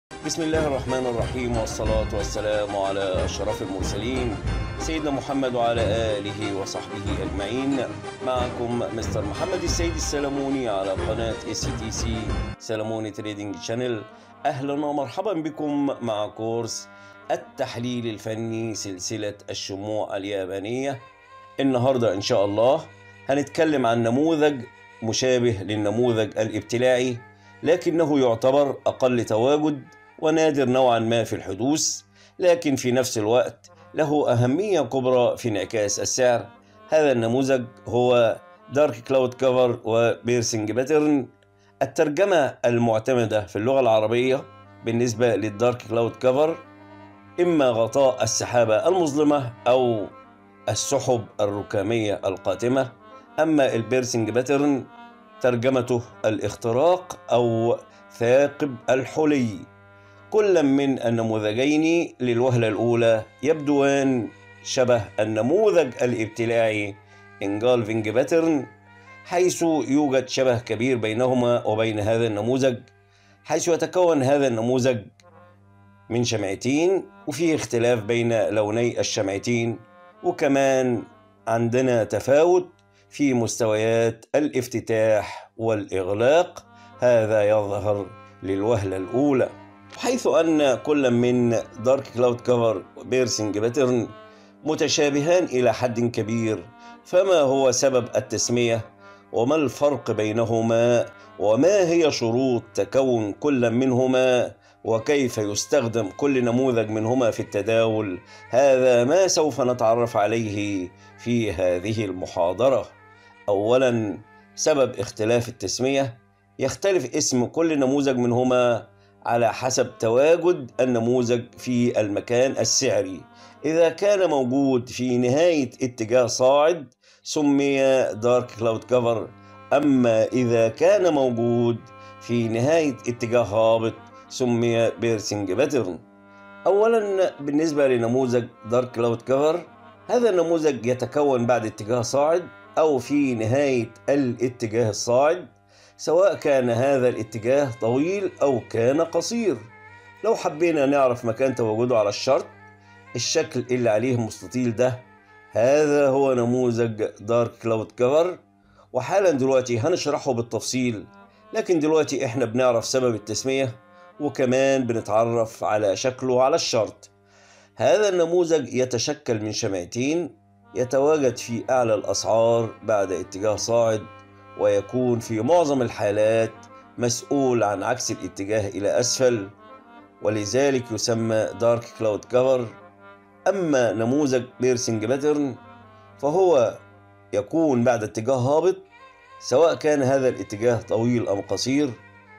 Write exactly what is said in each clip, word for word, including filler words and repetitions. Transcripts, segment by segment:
بسم الله الرحمن الرحيم، والصلاة والسلام على أشرف المرسلين سيدنا محمد وعلى آله وصحبه أجمعين. معكم مستر محمد السيد السلموني على قناة اس تي سي سلموني تريدنج شانل. أهلا ومرحبا بكم مع كورس التحليل الفني سلسلة الشموع اليابانية. النهاردة إن شاء الله هنتكلم عن نموذج مشابه للنموذج الابتلاعي، لكنه يعتبر أقل تواجد ونادر نوعا ما في الحدوث، لكن في نفس الوقت له أهمية كبرى في انعكاس السعر. هذا النموذج هو دارك كلاود كفر وبيرسنج باترن. الترجمة المعتمدة في اللغة العربية بالنسبة للدارك كلاود كفر إما غطاء السحابة المظلمة أو السحب الركامية القاتمة، أما البيرسنج باترن ترجمته الاختراق أو ثاقب الحلي. كل من النموذجين للوهلة الأولى يبدوان شبه النموذج الابتلاعي engulfing pattern، حيث يوجد شبه كبير بينهما وبين هذا النموذج، حيث يتكون هذا النموذج من شمعتين وفيه اختلاف بين لوني الشمعتين، وكمان عندنا تفاوت في مستويات الافتتاح والإغلاق. هذا يظهر للوهلة الأولى، حيث أن كل من دارك كلاود كفر وبيرسنج باترن متشابهان إلى حد كبير. فما هو سبب التسمية؟ وما الفرق بينهما؟ وما هي شروط تكون كل منهما؟ وكيف يستخدم كل نموذج منهما في التداول؟ هذا ما سوف نتعرف عليه في هذه المحاضرة. أولا، سبب اختلاف التسمية: يختلف اسم كل نموذج منهما على حسب تواجد النموذج في المكان السعري. إذا كان موجود في نهاية اتجاه صاعد سمي دارك كلاود كفر، أما إذا كان موجود في نهاية اتجاه هابط سمي بيرسنج باترن. أولا، بالنسبة لنموذج دارك كلاود كفر، هذا النموذج يتكون بعد اتجاه صاعد أو في نهاية الاتجاه الصاعد، سواء كان هذا الاتجاه طويل أو كان قصير. لو حبينا نعرف مكان تواجده على الشرط، الشكل اللي عليه مستطيل ده هذا هو نموذج دارك كلاود كفر، وحالا دلوقتي هنشرحه بالتفصيل. لكن دلوقتي احنا بنعرف سبب التسمية وكمان بنتعرف على شكله على الشرط. هذا النموذج يتشكل من شمعتين، يتواجد في أعلى الأسعار بعد اتجاه صاعد، ويكون في معظم الحالات مسؤول عن عكس الاتجاه إلى أسفل، ولذلك يسمى دارك كلاود كفر. أما نموذج بيرسنج باترن فهو يكون بعد اتجاه هابط، سواء كان هذا الاتجاه طويل أم قصير،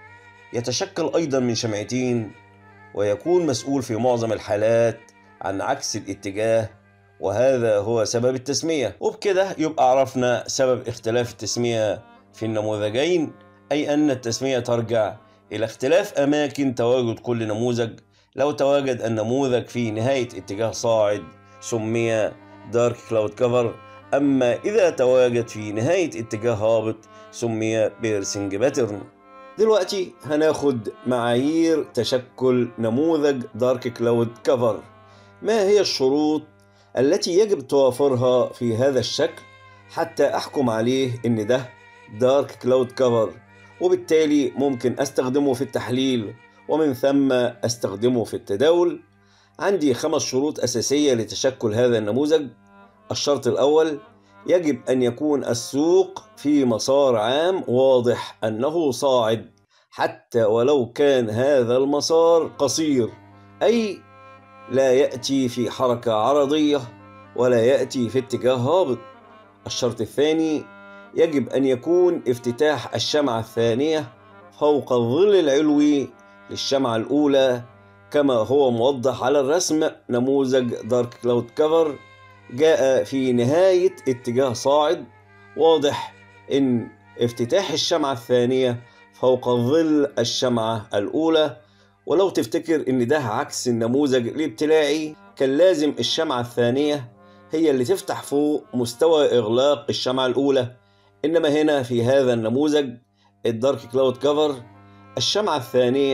يتشكل أيضا من شمعتين، ويكون مسؤول في معظم الحالات عن عكس الاتجاه، وهذا هو سبب التسمية. وبكده يبقى عرفنا سبب اختلاف التسمية في النموذجين، أي أن التسمية ترجع إلى اختلاف أماكن تواجد كل نموذج. لو تواجد النموذج في نهاية اتجاه صاعد سمي دارك كلاود كفر، أما إذا تواجد في نهاية اتجاه هابط سمي بيرسنج باترن. دلوقتي هناخد معايير تشكل نموذج دارك كلاود كفر. ما هي الشروط التي يجب توافرها في هذا الشكل حتى أحكم عليه إن ده دارك كلاود كفر، وبالتالي ممكن أستخدمه في التحليل ومن ثم أستخدمه في التداول؟ عندي خمس شروط أساسية لتشكل هذا النموذج. الشرط الأول: يجب أن يكون السوق في مسار عام واضح أنه صاعد، حتى ولو كان هذا المسار قصير، أي لا يأتي في حركة عرضية ولا يأتي في اتجاه هابط. الشرط الثاني: يجب أن يكون افتتاح الشمعة الثانية فوق الظل العلوي للشمعة الأولى، كما هو موضح على الرسم. نموذج دارك كلاود كفر جاء في نهاية اتجاه صاعد، واضح إن افتتاح الشمعة الثانية فوق ظل الشمعة الأولى. ولو تفتكر إن ده عكس النموذج الابتلاعي، كان لازم الشمعة الثانية هي اللي تفتح فوق مستوى إغلاق الشمعة الأولى، إنما هنا في هذا النموذج الدارك كلاود كفر الشمعة الثانية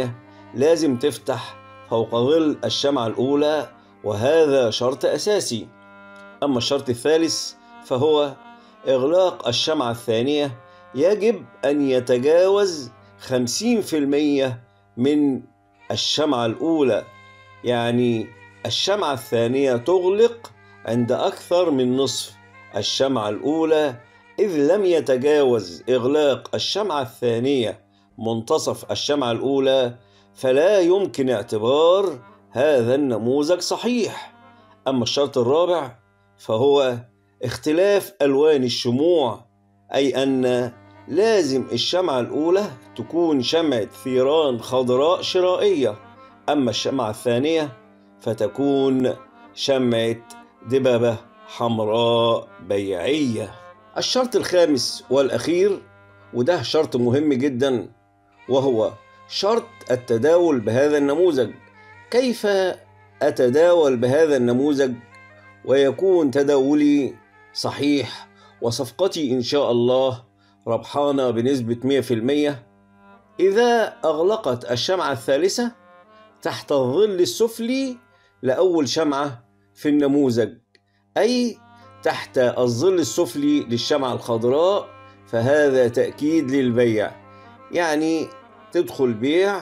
لازم تفتح فوق ظل الشمعة الأولى، وهذا شرط أساسي. أما الشرط الثالث فهو إغلاق الشمعة الثانية يجب أن يتجاوز خمسين في المية من الشمعة الأولى، يعني الشمعة الثانية تغلق عند أكثر من نصف الشمعة الأولى، إذ لم يتجاوز إغلاق الشمعة الثانية منتصف الشمعة الأولى فلا يمكن اعتبار هذا النموذج صحيح. أما الشرط الرابع فهو اختلاف ألوان الشموع، أي أن لازم الشمعة الأولى تكون شمعة ثيران خضراء شرائية، أما الشمعة الثانية فتكون شمعة دببة حمراء بيعية. الشرط الخامس والأخير، وده شرط مهم جدا، وهو شرط التداول بهذا النموذج. كيف أتداول بهذا النموذج ويكون تداولي صحيح وصفقتي إن شاء الله ربحانة بنسبة مئة في المئة؟ إذا أغلقت الشمعة الثالثة تحت الظل السفلي لأول شمعة في النموذج، أي تحت الظل السفلي للشمعة الخضراء، فهذا تأكيد للبيع. يعني تدخل بيع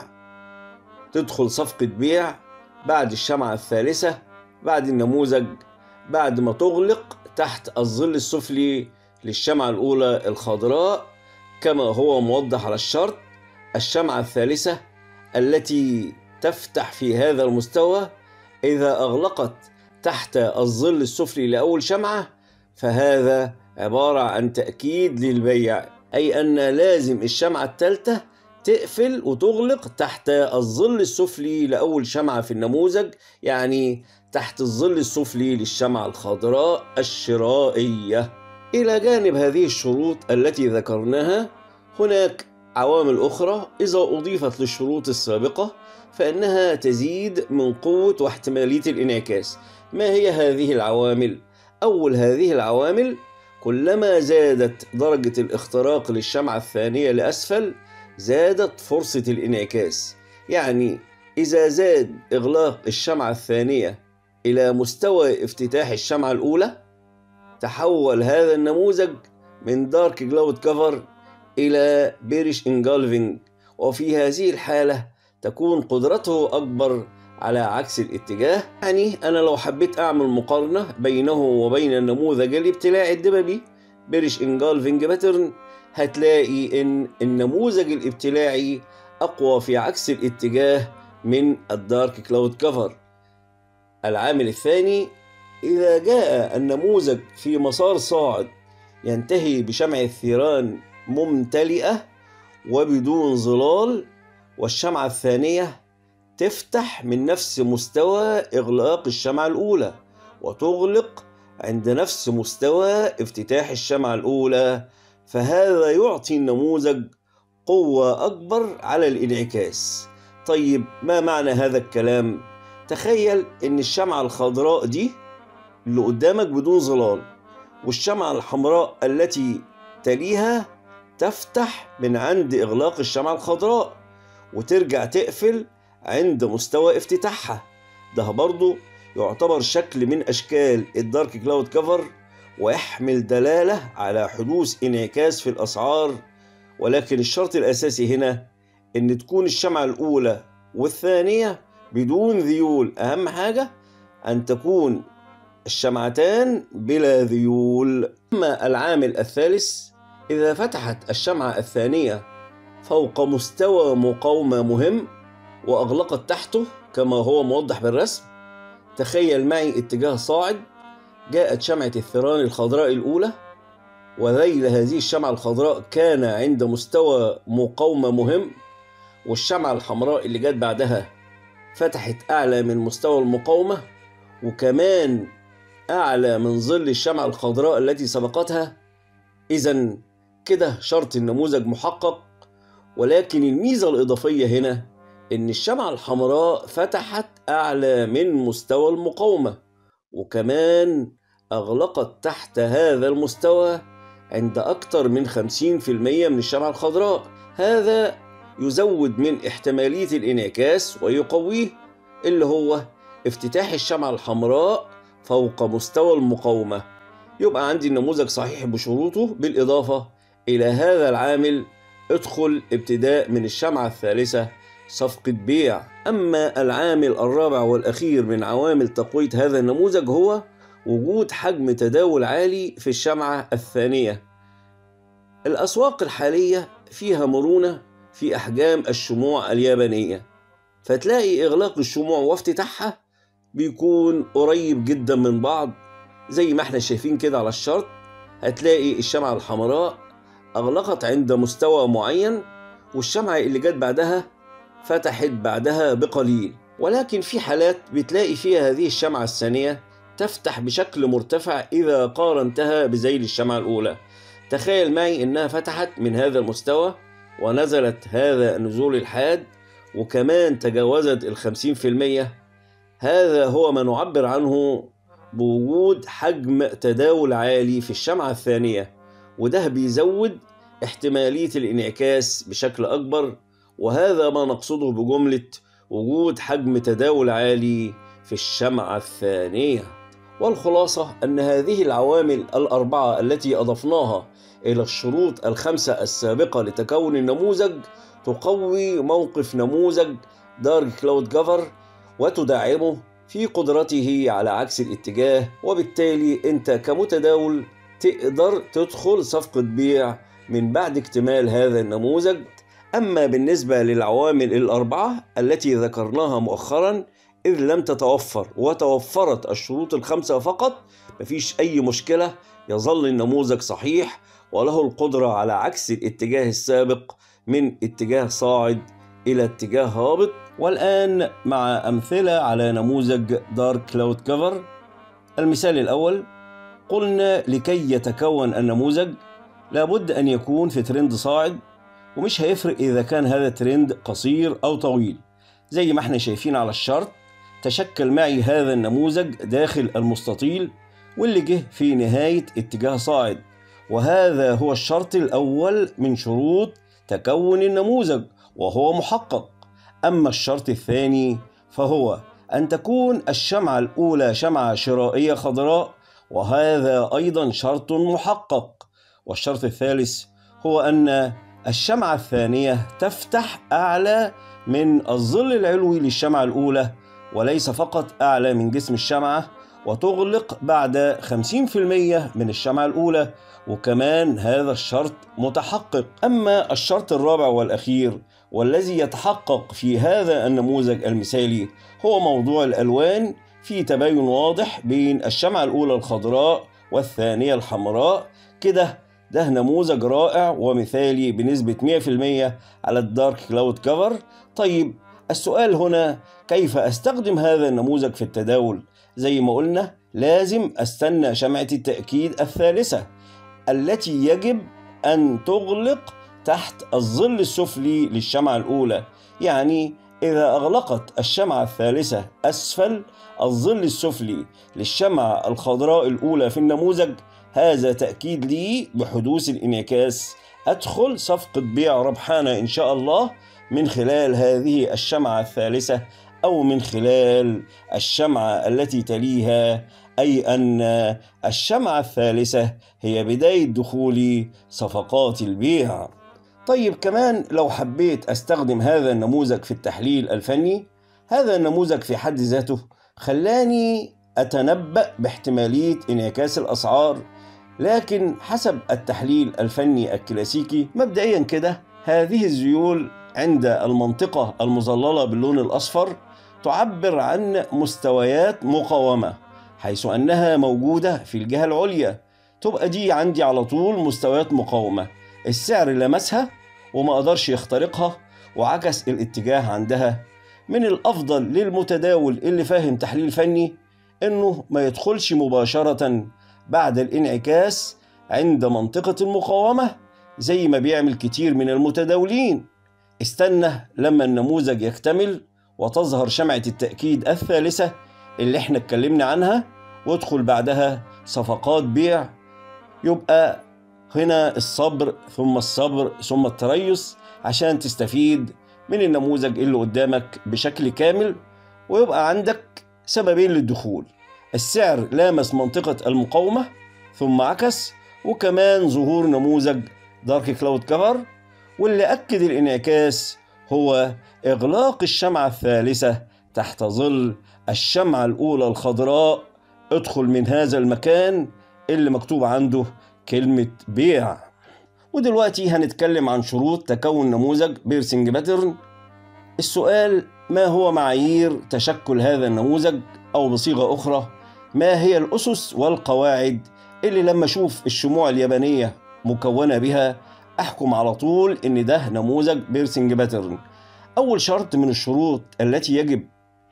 تدخل صفقة بيع بعد الشمعة الثالثة، بعد النموذج، بعد ما تغلق تحت الظل السفلي للشمعة الأولى الخضراء كما هو موضح على الشرط. الشمعة الثالثة التي تفتح في هذا المستوى إذا أغلقت تحت الظل السفلي لأول شمعة فهذا عبارة عن تأكيد للبيع، أي أن لازم الشمعة الثالثة تقفل وتغلق تحت الظل السفلي لأول شمعة في النموذج، يعني تحت الظل السفلي للشمعة الخضراء الشرائية. إلى جانب هذه الشروط التي ذكرناها هناك عوامل أخرى إذا أضيفت للشروط السابقة فإنها تزيد من قوة واحتمالية الانعكاس. ما هي هذه العوامل؟ أول هذه العوامل، كلما زادت درجة الاختراق للشمعة الثانية لأسفل زادت فرصة الانعكاس. يعني إذا زاد إغلاق الشمعة الثانية إلى مستوى افتتاح الشمعة الأولى تحول هذا النموذج من دارك كلاود كفر إلى بيرش انجلفينج، وفي هذه الحالة تكون قدرته أكبر على عكس الاتجاه. يعني أنا لو حبيت أعمل مقارنة بينه وبين النموذج الابتلاعي الدببي بيرش انجلفينج باترن هتلاقي إن النموذج الابتلاعي أقوى في عكس الاتجاه من الدارك كلاود كفر. العامل الثاني، إذا جاء النموذج في مسار صاعد ينتهي بشمع الثيران ممتلئة وبدون ظلال، والشمعة الثانية تفتح من نفس مستوى إغلاق الشمعة الأولى وتغلق عند نفس مستوى افتتاح الشمعة الأولى، فهذا يعطي النموذج قوة أكبر على الانعكاس. طيب ما معنى هذا الكلام؟ تخيل إن الشمعة الخضراء دي اللي قدامك بدون ظلال، والشمعة الحمراء التي تليها تفتح من عند إغلاق الشمعة الخضراء وترجع تقفل عند مستوى افتتاحها. ده برضو يعتبر شكل من أشكال الدارك كلاود كفر ويحمل دلالة على حدوث انعكاس في الأسعار، ولكن الشرط الأساسي هنا إن تكون الشمعة الأولى والثانية بدون ذيول. أهم حاجة أن تكون الشمعتان بلا ذيول. أما العامل الثالث، إذا فتحت الشمعة الثانية فوق مستوى مقاومة مهم وأغلقت تحته كما هو موضح بالرسم، تخيل معي اتجاه صاعد، جاءت شمعة الثيران الخضراء الأولى وذيل هذه الشمعة الخضراء كان عند مستوى مقاومة مهم، والشمعة الحمراء اللي جت بعدها فتحت أعلى من مستوى المقاومة وكمان أعلى من ظل الشمعة الخضراء التي سبقتها. إذن كده شرط النموذج محقق، ولكن الميزة الإضافية هنا إن الشمعة الحمراء فتحت أعلى من مستوى المقاومة وكمان أغلقت تحت هذا المستوى عند أكثر من خمسين في المئة من الشمعة الخضراء. هذا يزود من احتمالية الانعكاس ويقويه، اللي هو افتتاح الشمعة الحمراء فوق مستوى المقاومة. يبقى عندي النموذج صحيح بشروطه، بالإضافة إلى هذا العامل ادخل ابتداء من الشمعة الثالثة صفقة بيع. أما العامل الرابع والأخير من عوامل تقوية هذا النموذج هو وجود حجم تداول عالي في الشمعة الثانية. الأسواق الحالية فيها مرونة في أحجام الشموع اليابانية، فتلاقي إغلاق الشموع وافتتاحها بيكون قريب جدا من بعض، زي ما احنا شايفين كده على الشرط. هتلاقي الشمعة الحمراء أغلقت عند مستوى معين، والشمعة اللي جت بعدها فتحت بعدها بقليل. ولكن في حالات بتلاقي فيها هذه الشمعة الثانية تفتح بشكل مرتفع إذا قارنتها بذيل الشمعة الأولى. تخيل معي إنها فتحت من هذا المستوى ونزلت هذا النزول الحاد، وكمان تجاوزت الخمسين في المية. هذا هو ما نعبر عنه بوجود حجم تداول عالي في الشمعة الثانية، وده بيزود احتمالية الانعكاس بشكل أكبر، وهذا ما نقصده بجملة وجود حجم تداول عالي في الشمعة الثانية. والخلاصة أن هذه العوامل الأربعة التي أضفناها إلى الشروط الخمسة السابقة لتكون النموذج تقوي موقف نموذج دارك كلاود كفر وتدعمه في قدرته على عكس الاتجاه، وبالتالي أنت كمتداول تقدر تدخل صفقة بيع من بعد اكتمال هذا النموذج. أما بالنسبة للعوامل الأربعة التي ذكرناها مؤخرا، إذ لم تتوفر وتوفرت الشروط الخمسة فقط، مفيش أي مشكلة، يظل النموذج صحيح وله القدرة على عكس الاتجاه السابق من اتجاه صاعد إلى اتجاه هابط. والآن مع أمثلة على نموذج دارك كلاود كفر. المثال الأول، قلنا لكي يتكون النموذج لابد أن يكون في ترند صاعد، ومش هيفرق إذا كان هذا الترند قصير أو طويل. زي ما احنا شايفين على الشرط، تشكل معي هذا النموذج داخل المستطيل واللي جه في نهاية اتجاه صاعد، وهذا هو الشرط الأول من شروط تكون النموذج وهو محقق. أما الشرط الثاني فهو أن تكون الشمعة الأولى شمعة شرائية خضراء، وهذا أيضا شرط محقق. والشرط الثالث هو أن الشمعة الثانية تفتح أعلى من الظل العلوي للشمعة الأولى، وليس فقط أعلى من جسم الشمعة، وتغلق بعد خمسين في المية من الشمعة الأولى، وكمان هذا الشرط متحقق. أما الشرط الرابع والأخير والذي يتحقق في هذا النموذج المثالي هو موضوع الألوان، في تباين واضح بين الشمعة الأولى الخضراء والثانية الحمراء. كده ده نموذج رائع ومثالي بنسبة مئة في المئة على الدارك كلاود كفر. طيب السؤال هنا، كيف أستخدم هذا النموذج في التداول؟ زي ما قلنا لازم أستنى شمعة التأكيد الثالثة التي يجب أن تغلق تحت الظل السفلي للشمعة الأولى. يعني إذا أغلقت الشمعة الثالثة أسفل الظل السفلي للشمعة الخضراء الأولى في النموذج، هذا تأكيد لي بحدوث الانعكاس. أدخل صفقة بيع ربحانة إن شاء الله من خلال هذه الشمعة الثالثة أو من خلال الشمعة التي تليها، أي أن الشمعة الثالثة هي بداية دخول صفقات البيع. طيب كمان لو حبيت أستخدم هذا النموذج في التحليل الفني، هذا النموذج في حد ذاته خلاني أتنبأ باحتمالية انعكاس الأسعار، لكن حسب التحليل الفني الكلاسيكي مبدئيا كده هذه الذيول عند المنطقة المظللة باللون الأصفر تعبر عن مستويات مقاومة، حيث أنها موجودة في الجهة العليا. تبقى دي عندي على طول مستويات مقاومة، السعر لمسها وما قدرش يخترقها وعكس الاتجاه عندها. من الأفضل للمتداول اللي فاهم تحليل فني إنه ما يدخلش مباشرة بعد الانعكاس عند منطقة المقاومة زي ما بيعمل كتير من المتداولين. استنى لما النموذج يكتمل وتظهر شمعة التأكيد الثالثة اللي احنا اتكلمنا عنها، وادخل بعدها صفقات بيع. يبقى هنا الصبر ثم الصبر ثم التريث عشان تستفيد من النموذج اللي قدامك بشكل كامل، ويبقى عندك سببين للدخول: السعر لامس منطقة المقاومة ثم عكس، وكمان ظهور نموذج دارك كلاود كفر. واللي أكد الانعكاس هو إغلاق الشمعة الثالثة تحت ظل الشمعة الأولى الخضراء. ادخل من هذا المكان اللي مكتوب عنده كلمة بيع. ودلوقتي هنتكلم عن شروط تكون نموذج بيرسينج باترن. السؤال: ما هو معايير تشكل هذا النموذج؟ أو بصيغة أخرى، ما هي الأسس والقواعد اللي لما أشوف الشموع اليابانية مكونة بها أحكم على طول إن ده نموذج بيرسينج باترن؟ أول شرط من الشروط التي يجب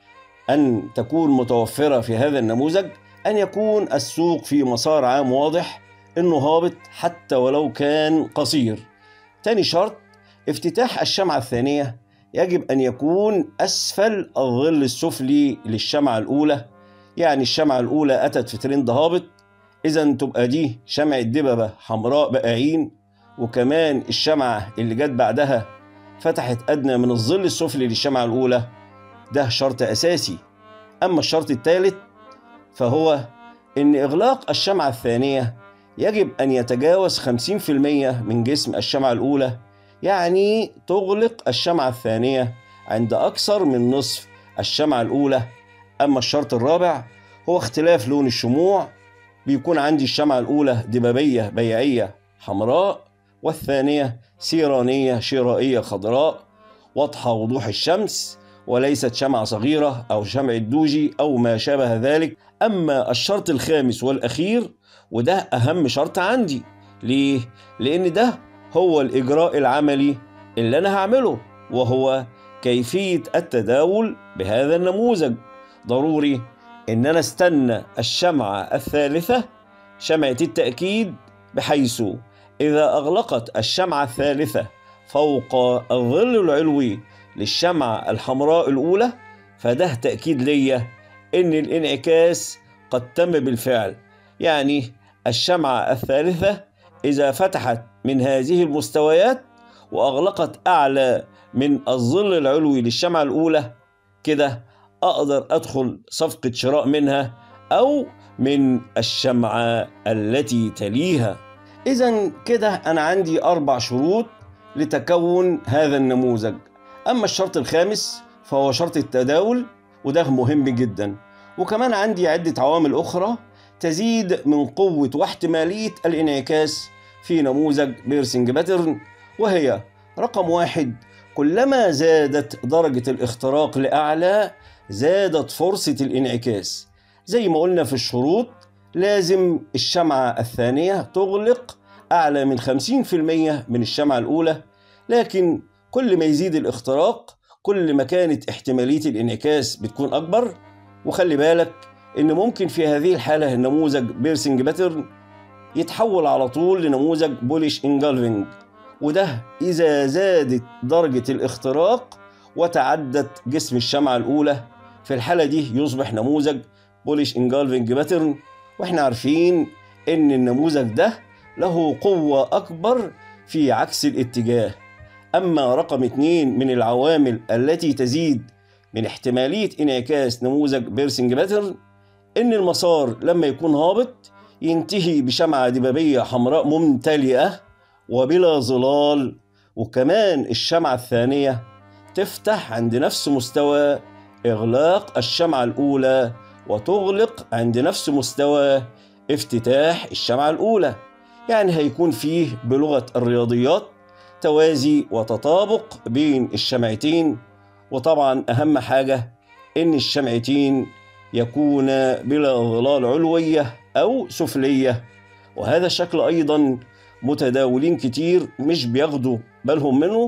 أن تكون متوفرة في هذا النموذج أن يكون السوق في مسار عام واضح، إنه هابط حتى ولو كان قصير. تاني شرط: افتتاح الشمعة الثانية يجب أن يكون أسفل الظل السفلي للشمعة الأولى. يعني الشمعة الأولى أتت في ترند هابط، إذا تبقى دي شمعة دببة حمراء بقاعين، وكمان الشمعة اللي جت بعدها فتحت أدنى من الظل السفلي للشمعة الأولى. ده شرط أساسي. أما الشرط الثالث فهو إن إغلاق الشمعة الثانية يجب أن يتجاوز خمسين بالمئة من جسم الشمعة الأولى، يعني تغلق الشمعة الثانية عند أكثر من نصف الشمعة الأولى. أما الشرط الرابع هو اختلاف لون الشموع، بيكون عندي الشمعة الأولى دبابية بيعية حمراء، والثانية سيرانية شرائية خضراء واضحة وضوح الشمس، وليست شمعة صغيرة أو شمعة دوجي أو ما شابه ذلك. أما الشرط الخامس والأخير، وده أهم شرط عندي، ليه؟ لأن ده هو الإجراء العملي اللي أنا هعمله، وهو كيفية التداول بهذا النموذج. ضروري إن أنا استنى الشمعة الثالثة، شمعة التأكيد، بحيث إذا أغلقت الشمعة الثالثة فوق الظل العلوي للشمعة الحمراء الأولى، فده تأكيد ليا إن الانعكاس قد تم بالفعل. يعني الشمعة الثالثة إذا فتحت من هذه المستويات وأغلقت أعلى من الظل العلوي للشمعة الأولى، كده أقدر أدخل صفقة شراء منها أو من الشمعة التي تليها. إذن كده أنا عندي أربع شروط لتكون هذا النموذج. أما الشرط الخامس فهو شرط التداول، وده مهم جدا. وكمان عندي عدة عوامل أخرى تزيد من قوة واحتمالية الانعكاس في نموذج بيرسينج باترن، وهي: رقم واحد، كلما زادت درجة الاختراق لأعلى زادت فرصة الانعكاس. زي ما قلنا في الشروط، لازم الشمعة الثانية تغلق أعلى من خمسين بالمئة من الشمعة الأولى، لكن كل ما يزيد الاختراق كل ما كانت احتمالية الانعكاس بتكون أكبر. وخلي بالك إن ممكن في هذه الحالة النموذج بيرسينج باترن يتحول على طول لنموذج بوليش انجلفينج، وده إذا زادت درجة الاختراق وتعدت جسم الشمعة الأولى. في الحالة دي يصبح نموذج بوليش انجلفينج باترن. واحنا عارفين إن النموذج ده له قوة أكبر في عكس الاتجاه. أما رقم اتنين من العوامل التي تزيد من احتمالية انعكاس نموذج بيرسينج باترن، إن المسار لما يكون هابط ينتهي بشمعة دبابية حمراء ممتلئة وبلا ظلال، وكمان الشمعة الثانية تفتح عند نفس مستوى إغلاق الشمعة الأولى وتغلق عند نفس مستوى افتتاح الشمعة الأولى. يعني هيكون فيه بلغة الرياضيات توازي وتطابق بين الشمعتين. وطبعا أهم حاجة إن الشمعتين يكون بلا ظلال علوية أو سفلية. وهذا الشكل أيضا متداولين كتير مش بياخدوا بالهم منه،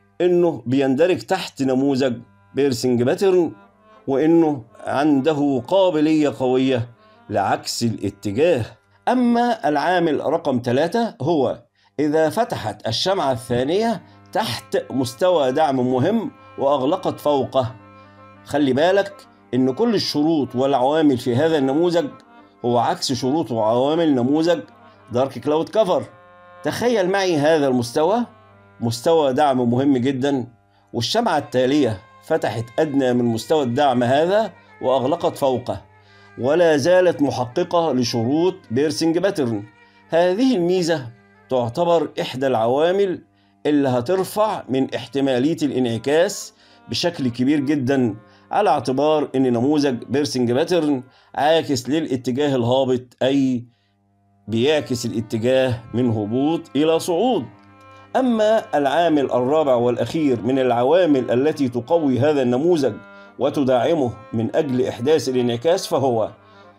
إنه بيندرج تحت نموذج بيرسينج باترن، وإنه عنده قابلية قوية لعكس الاتجاه. أما العامل رقم ثلاثة هو إذا فتحت الشمعة الثانية تحت مستوى دعم مهم وأغلقت فوقه. خلي بالك إن كل الشروط والعوامل في هذا النموذج هو عكس شروط وعوامل نموذج دارك كلاود كفر. تخيل معي هذا المستوى مستوى دعم مهم جدا، والشمعة التالية فتحت أدنى من مستوى الدعم هذا وأغلقت فوقه، ولا زالت محققة لشروط بيرسينج باترن. هذه الميزة تعتبر إحدى العوامل اللي هترفع من احتمالية الانعكاس بشكل كبير جدا، على اعتبار ان نموذج بيرسينج باترن عاكس للاتجاه الهابط، اي بيعكس الاتجاه من هبوط الى صعود. اما العامل الرابع والاخير من العوامل التي تقوي هذا النموذج وتدعمه من اجل احداث الانعكاس، فهو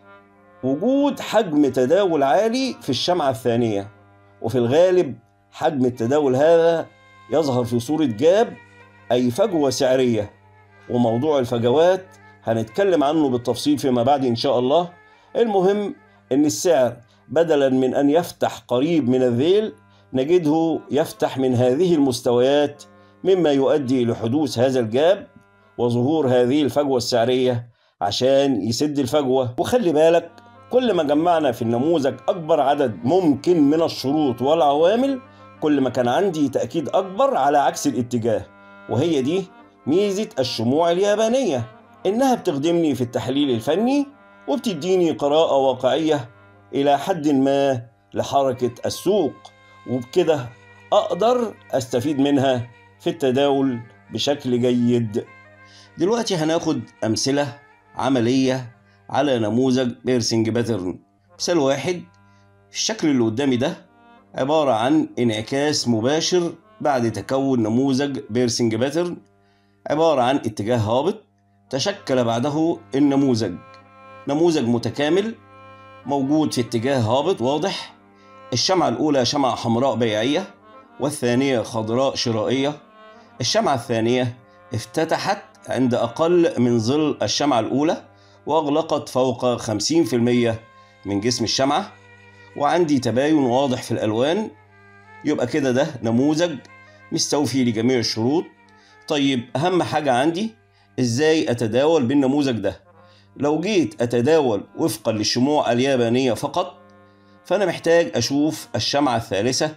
وجود حجم تداول عالي في الشمعة الثانية. وفي الغالب حجم التداول هذا يظهر في صورة جاب، أي فجوة سعرية، وموضوع الفجوات هنتكلم عنه بالتفصيل فيما بعد إن شاء الله. المهم إن السعر بدلا من أن يفتح قريب من الذيل نجده يفتح من هذه المستويات، مما يؤدي لحدوث هذا الجاب وظهور هذه الفجوة السعرية عشان يسد الفجوة. وخلي بالك، كل ما جمعنا في النموذج أكبر عدد ممكن من الشروط والعوامل، كل ما كان عندي تأكيد أكبر على عكس الاتجاه. وهي دي ميزة الشموع اليابانية، إنها بتخدمني في التحليل الفني وبتديني قراءة واقعية إلى حد ما لحركة السوق، وبكده أقدر أستفيد منها في التداول بشكل جيد. دلوقتي هناخد أمثلة عملية على نموذج بيرسينج باترن. مثال واحد، الشكل اللي قدامي ده عبارة عن انعكاس مباشر بعد تكون نموذج بيرسينج باترن، عبارة عن اتجاه هابط تشكل بعده النموذج. نموذج متكامل موجود في اتجاه هابط واضح. الشمعة الأولى شمعة حمراء بيعية، والثانية خضراء شرائية. الشمعة الثانية افتتحت عند أقل من ظل الشمعة الأولى وأغلقت فوق خمسين بالمئة من جسم الشمعة، وعندي تباين واضح في الألوان. يبقى كده ده نموذج مستوفي لجميع الشروط. طيب أهم حاجة عندي إزاي أتداول بالنموذج ده؟ لو جيت أتداول وفقا للشموع اليابانية فقط، فأنا محتاج أشوف الشمعة الثالثة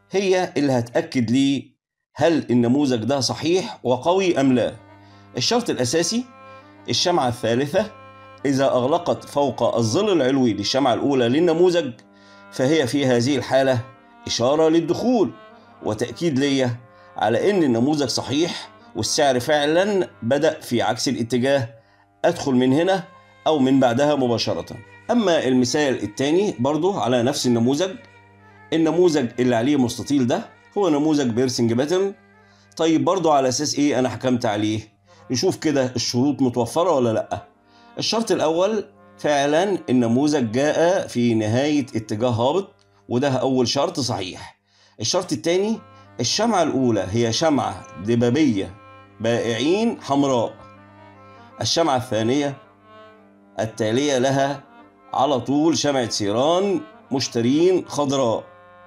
هي اللي هتأكد لي هل النموذج ده صحيح وقوي أم لا. الشرط الأساسي الشمعة الثالثة إذا أغلقت فوق الظل العلوي للشمعة الأولى للنموذج، فهي في هذه الحالة إشارة للدخول وتأكيد لي على أن النموذج صحيح والسعر فعلا بدأ في عكس الاتجاه، أدخل من هنا أو من بعدها مباشرة. أما المثال الثاني برضو على نفس النموذج، النموذج اللي عليه مستطيل ده هو نموذج بيرسينج باترن. طيب برضو على أساس إيه أنا حكمت عليه؟ نشوف كده الشروط متوفرة ولا لأ. الشرط الأول فعلا النموذج جاء في نهاية اتجاه هابط، وده أول شرط صحيح. الشرط الثاني الشمعة الأولى هي شمعة دبابية بائعين حمراء. الشمعة الثانية التالية لها على طول شمعة سيران مشترين خضراء.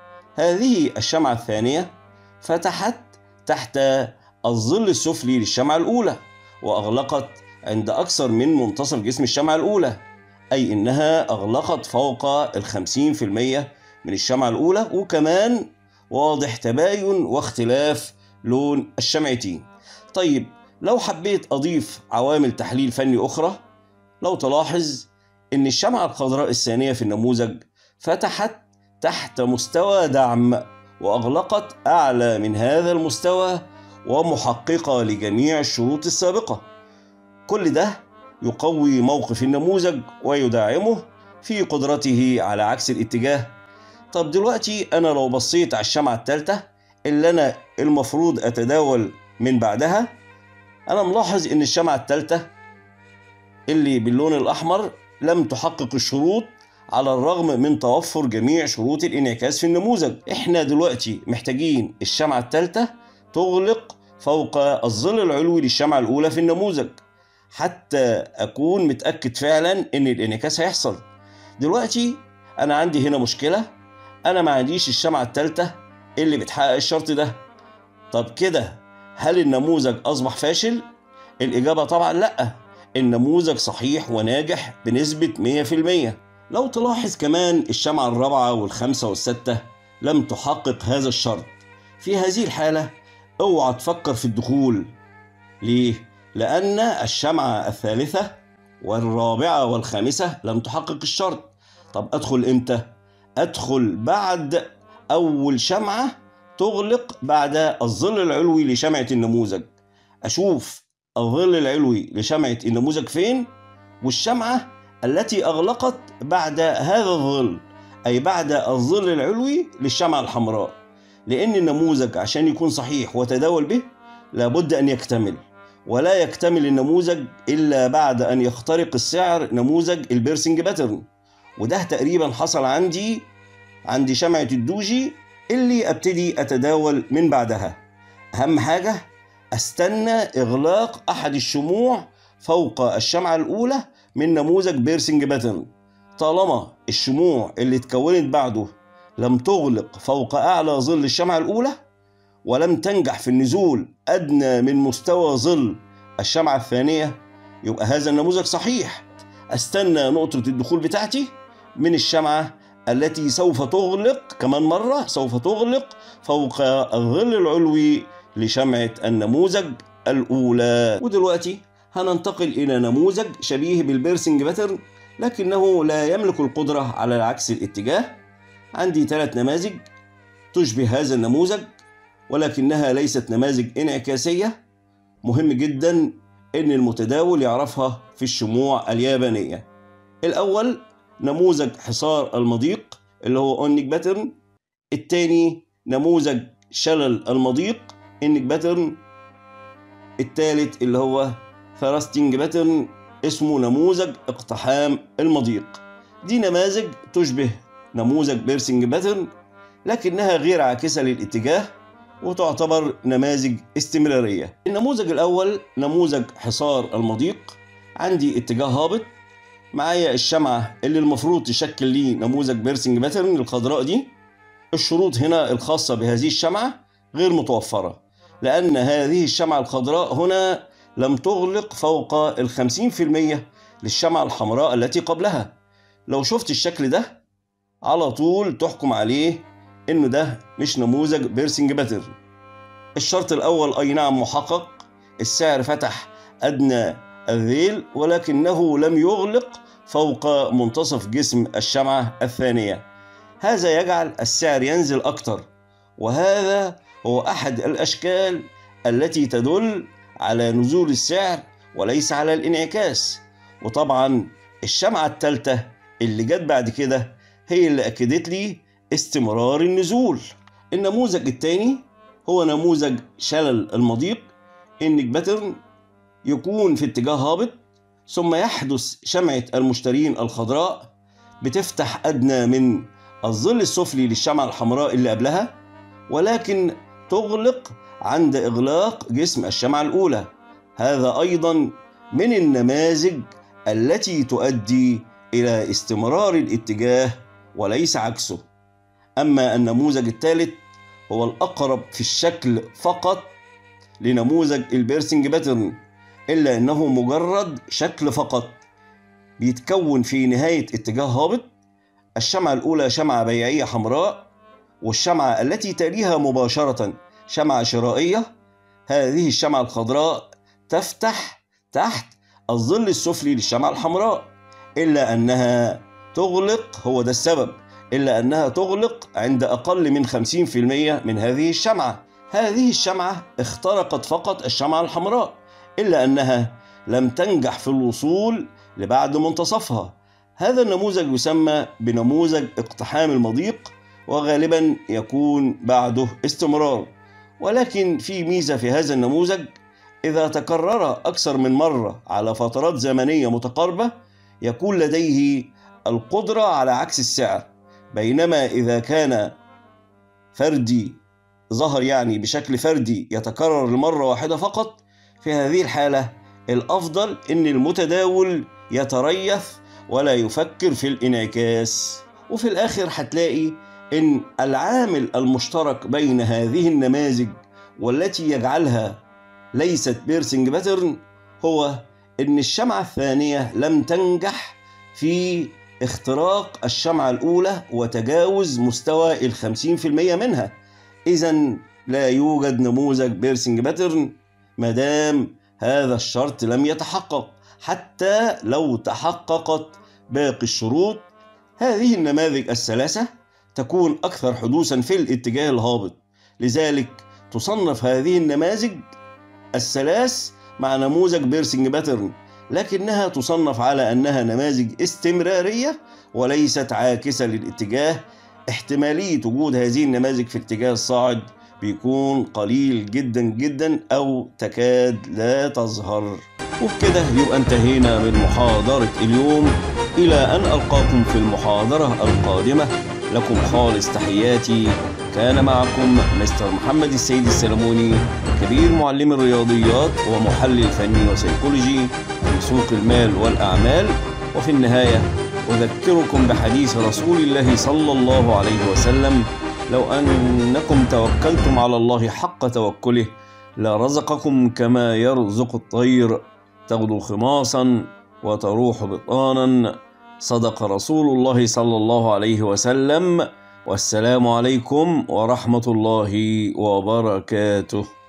هذه الشمعة الثانية فتحت تحت الظل السفلي للشمعة الأولى وأغلقت عند أكثر من منتصف جسم الشمعة الأولى، أي إنها أغلقت فوق الخمسين في المئة من الشمعة الأولى، وكمان واضح تباين واختلاف لون الشمعتين. طيب لو حبيت أضيف عوامل تحليل فني أخرى، لو تلاحظ إن الشمعة الخضراء الثانية في النموذج فتحت تحت مستوى دعم وأغلقت أعلى من هذا المستوى ومحققة لجميع الشروط السابقة. كل ده يقوي موقف النموذج ويدعمه في قدرته على عكس الاتجاه. طب دلوقتي أنا لو بصيت على الشمعة الثالثة اللي أنا المفروض أتداول من بعدها، أنا ملاحظ إن الشمعة الثالثة اللي باللون الأحمر لم تحقق الشروط على الرغم من توفر جميع شروط الانعكاس في النموذج. إحنا دلوقتي محتاجين الشمعة الثالثة تغلق فوق الظل العلوي للشمعة الأولى في النموذج حتى أكون متأكد فعلا إن الانعكاس هيحصل. دلوقتي أنا عندي هنا مشكلة، أنا ما عنديش الشمعة الثالثة اللي بتحقق الشرط ده. طب كده هل النموذج أصبح فاشل؟ الإجابة طبعا لأ، النموذج صحيح وناجح بنسبة مئة في المئة. لو تلاحظ كمان الشمعة الرابعة والخامسة والستة لم تحقق هذا الشرط، في هذه الحالة اوعى تفكر في الدخول. ليه؟ لأن الشمعة الثالثة والرابعة والخامسة لم تحقق الشرط. طب أدخل إمتى؟ أدخل بعد أول شمعة تغلق بعد الظل العلوي لشمعة النموذج. أشوف الظل العلوي لشمعة النموذج فين، والشمعة التي أغلقت بعد هذا الظل، أي بعد الظل العلوي للشمعة الحمراء. لأن النموذج عشان يكون صحيح وتداول به لابد أن يكتمل، ولا يكتمل النموذج إلا بعد أن يخترق السعر نموذج البيرسنج باترن. وده تقريبا حصل عندي عندي شمعة الدوجي اللي أبتدي أتداول من بعدها. أهم حاجة أستنى إغلاق أحد الشموع فوق الشمعة الأولى من نموذج بيرسنج باترن. طالما الشموع اللي اتكونت بعده لم تغلق فوق أعلى ظل الشمعة الأولى ولم تنجح في النزول أدنى من مستوى ظل الشمعة الثانية، يبقى هذا النموذج صحيح. أستنى نقطة الدخول بتاعتي من الشمعة التي سوف تغلق كمان مرة، سوف تغلق فوق الظل العلوي لشمعة النموذج الأولى. ودلوقتي هننتقل إلى نموذج شبيه بالبيرسنج باترن لكنه لا يملك القدرة على عكس الاتجاه. عندي ثلاث نماذج تشبه هذا النموذج ولكنها ليست نماذج انعكاسية. مهم جدا إن المتداول يعرفها في الشموع اليابانية. الأول نموذج حصار المضيق اللي هو اونيك باترن. الثاني نموذج شلل المضيق انيك باترن. الثالث اللي هو ثراستنج باترن اسمه نموذج اقتحام المضيق. دي نماذج تشبه نموذج بيرسنج باترن لكنها غير عاكسة للاتجاه وتعتبر نماذج استمرارية. النموذج الأول نموذج حصار المضيق. عندي اتجاه هابط، معايا الشمعة اللي المفروض تشكل لي نموذج بيرسنج باترن الخضراء دي. الشروط هنا الخاصة بهذه الشمعة غير متوفرة، لأن هذه الشمعة الخضراء هنا لم تغلق فوق الخمسين في المية للشمعة الحمراء التي قبلها. لو شفت الشكل ده على طول تحكم عليه إنه ده مش نموذج بيرسنج باترن. الشرط الأول أي نعم محقق، السعر فتح أدنى الذيل ولكنه لم يغلق فوق منتصف جسم الشمعة الثانية. هذا يجعل السعر ينزل أكتر، وهذا هو أحد الأشكال التي تدل على نزول السعر وليس على الانعكاس. وطبعا الشمعة الثالثة اللي جت بعد كده هي اللي أكدت لي استمرار النزول. النموذج الثاني هو نموذج شلل المضيق انيك باترن. يكون في اتجاه هابط ثم يحدث شمعة المشترين الخضراء بتفتح أدنى من الظل السفلي للشمعة الحمراء اللي قبلها، ولكن تغلق عند إغلاق جسم الشمعة الأولى. هذا أيضا من النماذج التي تؤدي إلى استمرار الاتجاه وليس عكسه. أما النموذج الثالث هو الأقرب في الشكل فقط لنموذج البيرسنج باترن، إلا أنه مجرد شكل فقط، بيتكون في نهاية اتجاه هابط. الشمعة الأولى شمعة بيعية حمراء، والشمعة التي تليها مباشرة شمعة شرائية. هذه الشمعة الخضراء تفتح تحت الظل السفلي للشمعة الحمراء، إلا أنها تغلق، هو ده السبب، إلا أنها تغلق عند أقل من خمسين في المية من هذه الشمعة. هذه الشمعة اخترقت فقط الشمعة الحمراء، إلا أنها لم تنجح في الوصول لبعد منتصفها. هذا النموذج يسمى بنموذج اقتحام المضيق، وغالبا يكون بعده استمرار. ولكن في ميزة في هذا النموذج، إذا تكرر أكثر من مرة على فترات زمنية متقاربة يكون لديه القدرة على عكس السعر. بينما إذا كان فردي ظهر يعني بشكل فردي يتكرر لمرة واحدة فقط، في هذه الحالة الأفضل إن المتداول يتريث ولا يفكر في الانعكاس. وفي الآخر هتلاقي إن العامل المشترك بين هذه النماذج والتي يجعلها ليست بيرسنج باترن هو إن الشمعة الثانية لم تنجح في اختراق الشمعة الأولى وتجاوز مستوى الخمسين في المية منها. إذن لا يوجد نموذج بيرسينج باترن مادام هذا الشرط لم يتحقق. حتى لو تحققت باقي الشروط، هذه النماذج الثلاثة تكون أكثر حدوثا في الاتجاه الهابط. لذلك تصنف هذه النماذج الثلاث مع نموذج بيرسينج باترن، لكنها تصنف على أنها نماذج استمرارية وليست عاكسة للاتجاه. احتمالية وجود هذه النماذج في الاتجاه الصاعد بيكون قليل جدا جدا أو تكاد لا تظهر. وبكده يبقى انتهينا من محاضرة اليوم. إلى أن ألقاكم في المحاضرة القادمة، لكم خالص تحياتي. كان معكم مستر محمد السيد السلموني، كبير معلم الرياضيات ومحلل فني وسيكولوجي في سوق المال والأعمال. وفي النهاية أذكركم بحديث رسول الله صلى الله عليه وسلم: لو أنكم توكلتم على الله حق توكله لرزقكم كما يرزق الطير تغدو خماصا وتروح بطانا. صدق رسول الله صلى الله عليه وسلم. والسلام عليكم ورحمة الله وبركاته.